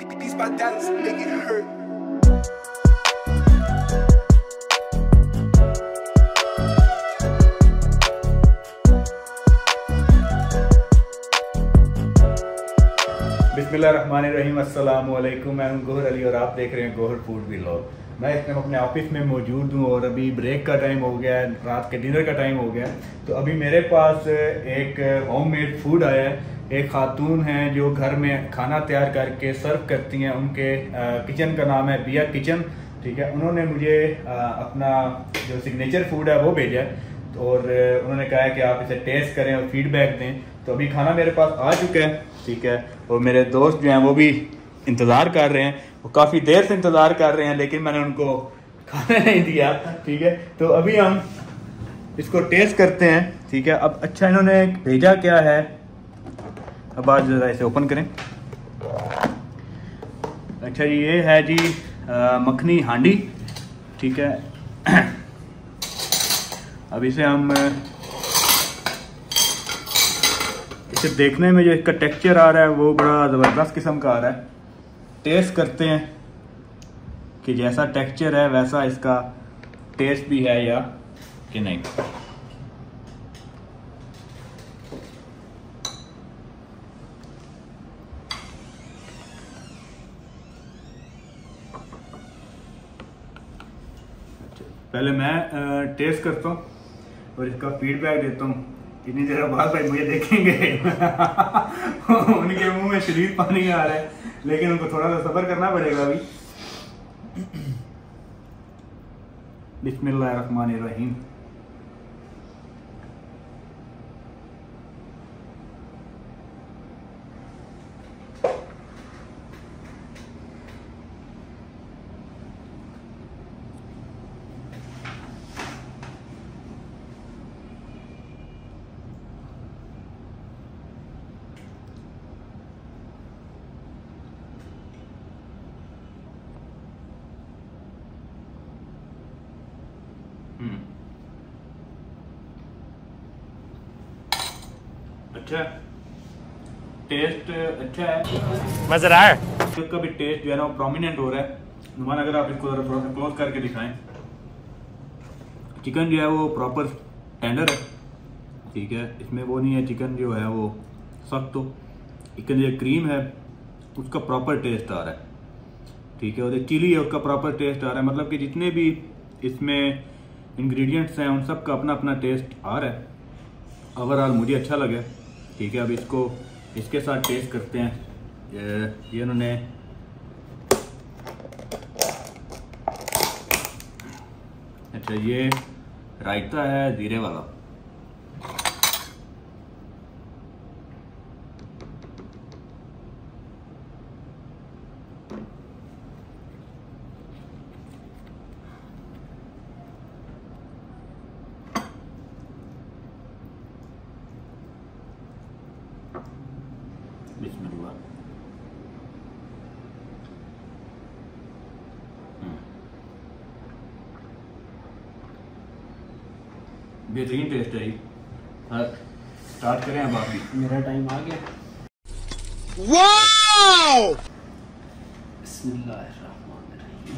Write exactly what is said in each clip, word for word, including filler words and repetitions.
These my dollars make it hurt. बिस्मिल्लाहिर्रहमानिर्रहीम, अस्सलाम वालेकुम। मैं हूं गोहर अली और आप देख रहे हैं गोहर फूड व्लॉग। मैं इस टाइम अपने ऑफिस में मौजूद हूं और अभी ब्रेक का टाइम हो गया है, रात के डिनर का टाइम हो गया है। तो अभी मेरे पास एक होममेड फूड आया है। एक खातून हैं जो घर में खाना तैयार करके सर्व करती हैं। उनके किचन का नाम है बिया किचन, ठीक है। उन्होंने मुझे आ, अपना जो सिग्नेचर फूड है वो भेजा है और उन्होंने कहा है कि आप इसे टेस्ट करें और फीडबैक दें। तो अभी खाना मेरे पास आ चुका है, ठीक है। और मेरे दोस्त जो हैं वो भी इंतज़ार कर रहे हैं, वो काफ़ी देर से इंतज़ार कर रहे हैं, लेकिन मैंने उनको खाना नहीं दिया, ठीक है। तो अभी हम इसको टेस्ट करते हैं, ठीक है। अब अच्छा इन्होंने भेजा क्या है, अब आज ज़रा इसे ओपन करें। अच्छा ये है जी आ, मखनी हांडी, ठीक है। अब इसे हम इसे देखने में जो इसका टेक्सचर आ रहा है वो बड़ा ज़बरदस्त किस्म का आ रहा है। टेस्ट करते हैं कि जैसा टेक्सचर है वैसा इसका टेस्ट भी है या कि नहीं। पहले मैं टेस्ट करता हूँ और इसका फीडबैक देता हूँ। इतनी देर बाद भाई मुझे देखेंगे उनके मुंह में शरीर पानी आ रहा है, लेकिन उनको थोड़ा सा सब्र करना पड़ेगा अभी। बिस्मिल्लाहिर्रहमानिर्रहीम। अच्छा टेस्ट अच्छा है, मज़ेदार है। इसका भी टेस्ट जो है ना वो प्रोमिनेंट हो रहा है। नुमान अगर आप इसको थोड़ा सा क्लोज करके दिखाएं, चिकन जो है वो प्रॉपर टेंडर है, ठीक है। इसमें वो नहीं है चिकन जो है वो सख्त। तो चिकन जो क्रीम है उसका प्रॉपर टेस्ट आ रहा है, ठीक है। और जो चिली है उसका प्रॉपर टेस्ट आ रहा है। मतलब कि जितने भी इसमें इंग्रेडिएंट्स हैं उन सब का अपना अपना टेस्ट आ रहा है। ओवरऑल मुझे अच्छा लगा, ठीक है। अब इसको इसके साथ टेस्ट करते हैं। ये, ये उन्होंने अच्छा ये रायता है जीरे वाला। बिस्मिल्लाह। बेहतरीन टेस्ट है। स्टार्ट करें अब आप भी। मेरा टाइम आ गया। Wow! बिस्मिल्लाहिर्रहमानिर्रहीम।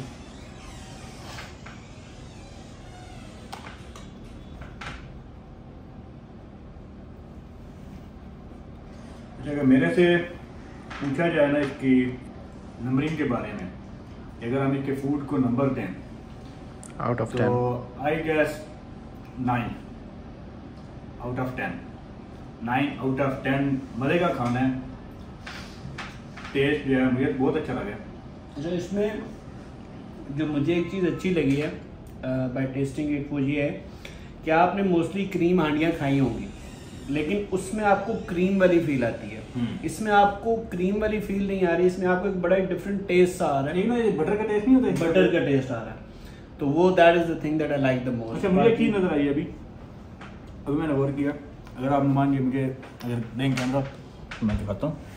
अगर मेरे से पूछा जाए ना इसकी नंबरिंग के बारे में, अगर हम इसके फूड को नंबर दें आउट ऑफ तो I guess nine out of ten. Nine out of ten मज़े का खाना है। टेस्ट जो है मुझे बहुत अच्छा लगा। अच्छा इसमें जो मुझे एक चीज़ अच्छी लगी है बाय टेस्टिंग एक वो ये है कि आपने मोस्टली क्रीम हांडियाँ खाई होंगी, लेकिन उसमें आपको क्रीम वाली फील आती है। इसमें आपको क्रीम वाली फील नहीं आ रही, इसमें आपको एक बड़ा डिफरेंट टेस्ट सा आ रहा है। ना ये बटर का टेस्ट नहीं होता, बटर का टेस्ट आ रहा है, तो वो that is the thing that I like the most. अच्छा मुझे चीज़ नजर आई अभी अभी मैंने गौर किया। अगर आप मान लीजिए मुझे अगर देंगे कैमरा तो मैं दिखाता हूँ।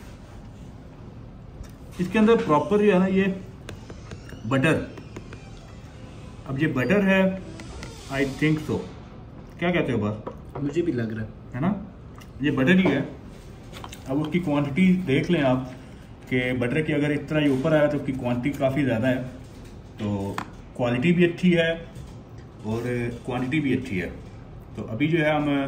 इसके अंदर प्रॉपर जो है ना ये बटर, अब ये बटर है आई थिंक सो, क्या कहते हो बस, मुझे भी लग रहा है है ना, ये बटर ही है। अब उसकी क्वांटिटी देख लें आप कि बटर की अगर इस तरह ये ऊपर आया तो उसकी क्वांटिटी काफ़ी ज़्यादा है, तो क्वालिटी भी अच्छी है और क्वांटिटी भी अच्छी है। तो अभी जो है हम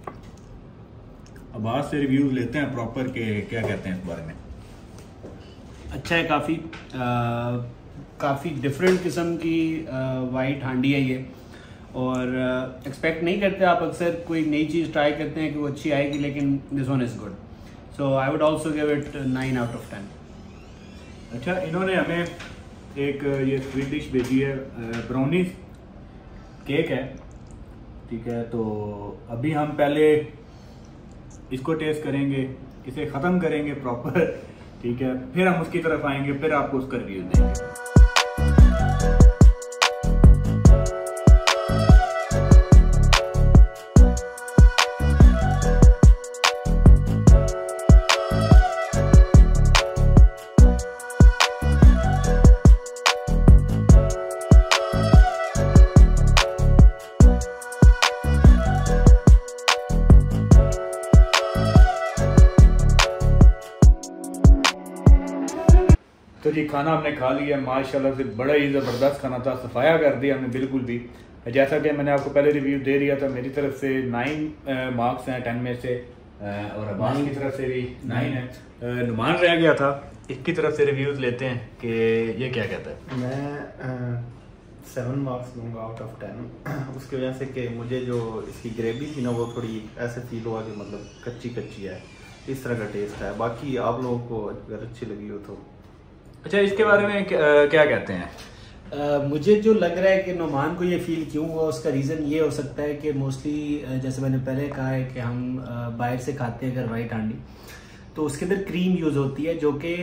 अब्बास से रिव्यूज़ लेते हैं प्रॉपर के क्या कहते हैं इस बारे में। अच्छा है, काफ़ी काफ़ी डिफरेंट किस्म की वाइट हांडी है ये, और एक्सपेक्ट नहीं करते आप अक्सर कोई नई चीज़ ट्राई करते हैं कि वो अच्छी आएगी, लेकिन this one is good, so I would also give it nine out of ten. अच्छा, इन्होंने हमें एक ये स्वीट डिश भेजी है, ब्राउनीज केक है, ठीक है। तो अभी हम पहले इसको टेस्ट करेंगे, इसे ख़त्म करेंगे प्रॉपर, ठीक है, फिर हम उसकी तरफ आएंगे, फिर आपको उसका रिव्यू देंगे। तो जी खाना हमने खा लिया माशाल्लाह से, बड़ा ही ज़बरदस्त खाना था, सफाया कर दिया हमने बिल्कुल भी। जैसा कि मैंने आपको पहले रिव्यू दे दिया था, मेरी तरफ से नाइन मार्क्स हैं टेन में से, और अब्बास की तरफ से भी नाइन है। नुमान रह गया था, इसकी तरफ से रिव्यूज़ लेते हैं कि ये क्या कहता है। मैं सेवन मार्क्स दूंगा आउट ऑफ टेन, उसकी वजह से कि मुझे जो इसकी ग्रेवी थी ना वो थोड़ी ऐसे फील हुआ कि मतलब कच्ची कच्ची है, इस तरह का टेस्ट है। बाकी आप लोगों को अगर अच्छी लगी हो तो। अच्छा, इसके बारे में क्या, क्या कहते हैं? Uh, मुझे जो लग रहा है कि नुमान को ये फील क्यों हुआ, उसका रीज़न ये हो सकता है कि मोस्टली जैसे मैंने पहले कहा है कि हम बाहर से खाते हैं अगर वाइट हांडी, तो उसके अंदर क्रीम यूज़ होती है जो कि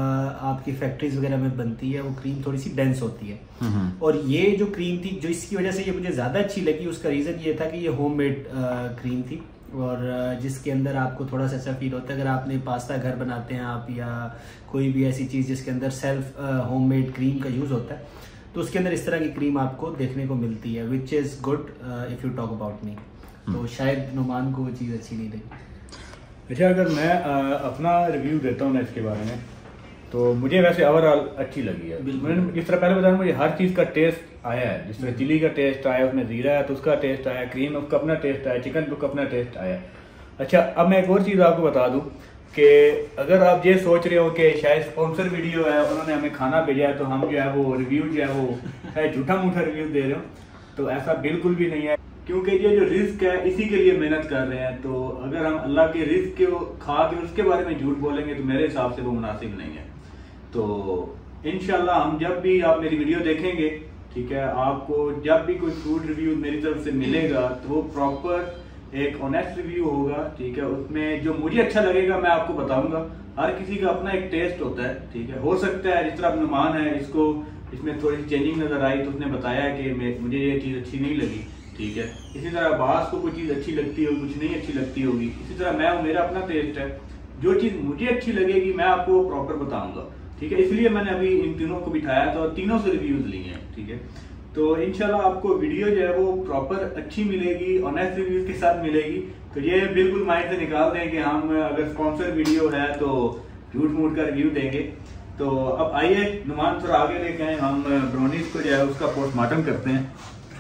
आपकी फैक्ट्रीज वगैरह में बनती है, वो क्रीम थोड़ी सी डेंस होती है। और ये जो क्रीम थी, जो इसकी वजह से ये मुझे ज़्यादा अच्छी लगी, उसका रीज़न ये था कि ये होममेड क्रीम थी, और जिसके अंदर आपको थोड़ा सा अच्छा फील होता है। अगर आपने पास्ता घर बनाते हैं आप, या कोई भी ऐसी चीज़ जिसके अंदर सेल्फ होममेड क्रीम का यूज़ होता है, तो उसके अंदर इस तरह की क्रीम आपको देखने को मिलती है, which is good if you talk about me. तो शायद नुमान को वो चीज़ अच्छी नहीं लगी। अच्छा, अगर मैं आ, अपना रिव्यू देता हूँ ना इसके बारे में, तो मुझे वैसे ओवरऑल अच्छी लगी है। मैंने जिस तरह पहले बताया, मुझे हर चीज़ का टेस्ट आया है। जिस तरह चिली का टेस्ट आया, उसमें जीरा है तो उसका टेस्ट आया, क्रीम उसका अपना टेस्ट आया, चिकन का अपना टेस्ट आया। अच्छा, अब मैं एक और चीज़ आपको बता दूँ कि अगर आप ये सोच रहे हो कि शायद स्पॉन्सर वीडियो है, उन्होंने हमें खाना भेजा है तो हम जो है वो रिव्यू जो है वो शायद झूठा मूठा रिव्यू दे रहे हो, तो ऐसा बिल्कुल भी नहीं है। क्योंकि ये जो रिस्क है इसी के लिए मेहनत कर रहे हैं, तो अगर हम अल्लाह के रिस्क को खा के उसके बारे में झूठ बोलेंगे तो मेरे हिसाब से वो मुनासिब नहीं है। तो इंशाल्लाह हम जब भी आप मेरी वीडियो देखेंगे, ठीक है, आपको जब भी कोई फूड रिव्यू मेरी तरफ से मिलेगा तो वो प्रॉपर एक ऑनेस्ट रिव्यू होगा, ठीक है। उसमें जो मुझे अच्छा लगेगा मैं आपको बताऊंगा। हर किसी का अपना एक टेस्ट होता है, ठीक है। हो सकता है जिस तरह नुमान है, इसको इसमें थोड़ी चेंजिंग नजर आई तो उसने बताया कि मुझे ये चीज़ अच्छी नहीं लगी, ठीक है। इसी तरह अब्बास को कोई चीज़ अच्छी लगती होगी, कुछ नहीं अच्छी लगती होगी। इसी तरह मैं, मेरा अपना टेस्ट है, जो चीज़ मुझे अच्छी लगेगी मैं आपको प्रॉपर बताऊंगा, ठीक है। इसलिए मैंने अभी इन तीनों को बिठाया था और तीनों से रिव्यूज लिए हैं, ठीक है। तो इंशाल्लाह आपको वीडियो जो है वो प्रॉपर अच्छी मिलेगी, ऑनेस्ट रिव्यूज के साथ मिलेगी। तो ये बिल्कुल माइंड से निकाल दें कि हम अगर स्पॉन्सर वीडियो है तो झूठ मूठ का रिव्यू देंगे। तो अब आइए नुमान थोड़ा आगे लेके आए, हम ब्राउनीज को जो है उसका पोस्टमार्टम करते हैं।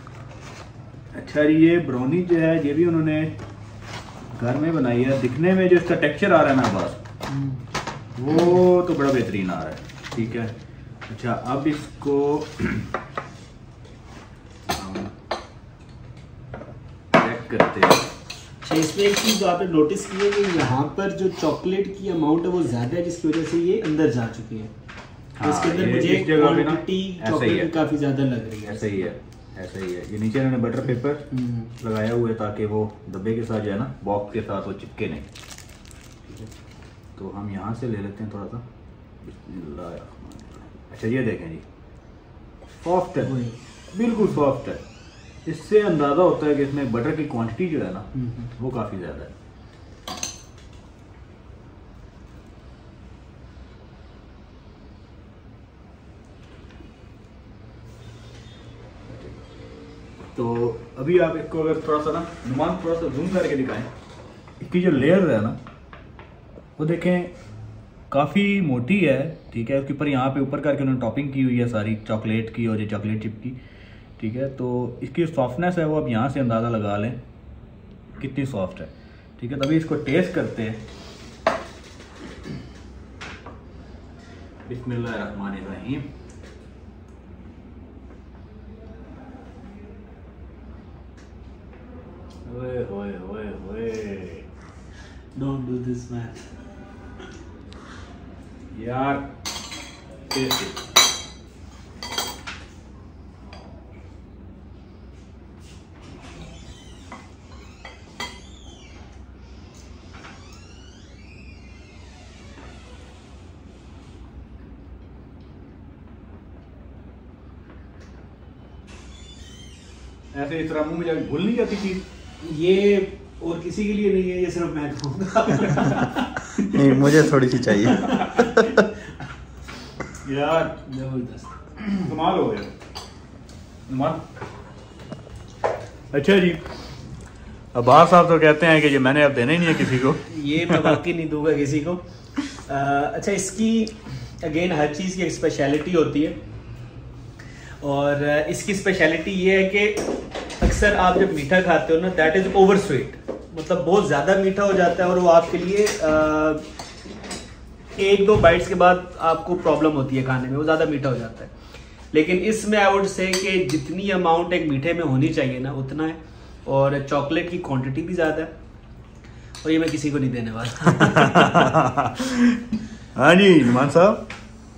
अच्छा जी, ये ब्राउनी जो है ये भी उन्होंने घर में बनाई है। दिखने में जो इसका टेक्सचर आ रहा है ना बस वो तो बड़ा बेहतरीन आ रहा है, ठीक है। अच्छा, अब इसको चेक करते हैं। अच्छा, इसमें एक चीज़ जो आपने नोटिस की है कि यहाँ पर जो चॉकलेट की अमाउंट है वो ज़्यादा है, जिसकी वजह से ये अंदर जा चुकी है। हाँ, इसके अंदर मुझे क्वांटिटी चॉकलेट की काफ़ी ज़्यादा लग रही है। ऐसा ही है, ऐसा ही है। ये नीचे इन्होंने बटर पेपर लगाया हुआ है ताकि वो डब्बे के साथ जो है ना, बॉक्स के साथ वो चिपके नहीं, ठीक है। तो हम यहाँ से ले लेते हैं थोड़ा सा। अच्छा, ये देखें जी, सॉफ्ट है, बिल्कुल सॉफ्ट है। इससे अंदाज़ा होता है कि इसमें बटर की क्वांटिटी जो है ना वो काफ़ी ज़्यादा है। तो अभी आप इसको अगर थोड़ा सा ना नुमान थोड़ा सा जूम करके दिखाएं, इसकी जो लेयर है ना वो देखें काफ़ी मोटी है, ठीक है। उसके ऊपर यहाँ पे ऊपर करके उन्होंने टॉपिंग की हुई है सारी चॉकलेट की और ये चॉकलेट चिप की, ठीक है। तो इसकी सॉफ्टनेस है वो आप यहाँ से अंदाज़ा लगा लें कितनी सॉफ्ट है, ठीक है। तभी इसको टेस्ट करते हैं। बिस्मिल्लाहिर्रहमानिर्रहीम। ओए ओए ओए ओए, डोंट डू दिस मैन यार। टेस्टी। ऐसे इस तरह मुंह में जाके भूल नहीं जाती चीज। ये और किसी के लिए नहीं है, ये सिर्फ मैं खाऊंगा। नहीं, मुझे थोड़ी सी चाहिए। यार जबरदस्त, कमाल हो गया। कमाल। अच्छा जी, अब्बास साहब तो कहते हैं कि ये मैंने अब देना ही नहीं है किसी को। ये मैं वाकई नहीं दूंगा किसी को। आ, अच्छा, इसकी अगेन हर चीज़ की एक स्पेशलिटी होती है, और इसकी स्पेशलिटी ये है कि अक्सर आप जब मीठा खाते हो ना, दैट इज़ ओवर स्वीट, मतलब बहुत ज़्यादा मीठा हो जाता है और वो आपके लिए आ, एक दो बाइट्स के बाद आपको प्रॉब्लम होती है खाने में, वो ज़्यादा मीठा हो जाता है। लेकिन इसमें आई वुड से कि जितनी अमाउंट एक मीठे में होनी चाहिए ना उतना है, और चॉकलेट की क्वांटिटी भी ज़्यादा है, और ये मैं किसी को नहीं देने वाला। हाँ जी नुमान साहब।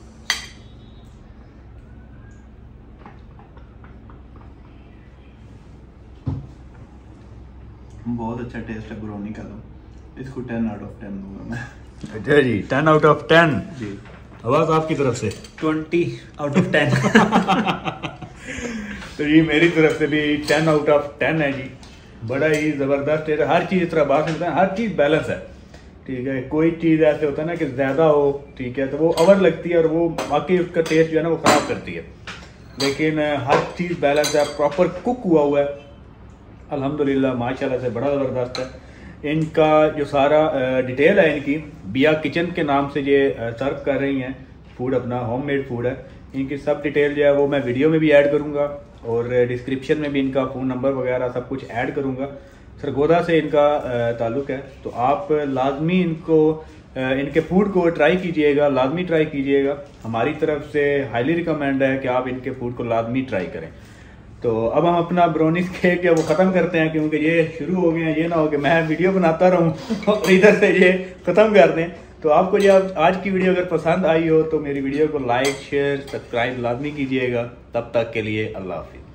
बहुत अच्छा टेस्ट है ब्राउनी का, तो इसको टेन आउट ऑफ टेन दूंगा मैं। अच्छा जी, टेन आउट ऑफ टेन जी। आवाज आपकी तरफ से ट्वेंटी आउट ऑफ टेन। तो जी मेरी तरफ से भी टेन आउट ऑफ टेन है जी। बड़ा ही ज़बरदस्त है, हर चीज़ इस तरह बात करते हैं, हर चीज़ बैलेंस है, ठीक है। कोई चीज़ ऐसे होता है ना कि ज़्यादा हो, ठीक है, तो वो ओवर लगती है और वो बाकी उसका टेस्ट जो है ना वो ख़राब करती है। लेकिन हर चीज़ बैलेंस है, प्रॉपर कुक हुआ हुआ है अल्हम्दुलिल्लाह, माशाल्लाह से बड़ा ज़बरदस्त है। इनका जो सारा डिटेल है इनकी, बिया किचन के नाम से ये सर्व कर रही हैं फूड, अपना होममेड फूड है। इनकी सब डिटेल जो है वो मैं वीडियो में भी ऐड करूँगा, और डिस्क्रिप्शन में भी इनका फ़ोन नंबर वगैरह सब कुछ ऐड करूँगा। सरगोदा से इनका ताल्लुक़ है, तो आप लाजमी इनको इनके फूड को ट्राई कीजिएगा, लाजमी ट्राई कीजिएगा। हमारी तरफ से हाईली रिकमेंड है कि आप इनके फूड को लाजमी ट्राई करें। तो अब हम अपना ब्राउनीज केक जो वो ख़त्म करते हैं, क्योंकि ये शुरू हो गए हैं, ये ना हो कि मैं वीडियो बनाता रहूँ और इधर से ये ख़त्म कर दें। तो आपको ये आज की वीडियो अगर पसंद आई हो तो मेरी वीडियो को लाइक शेयर सब्सक्राइब लाजमी कीजिएगा। तब तक के लिए अल्लाह हाफिज़।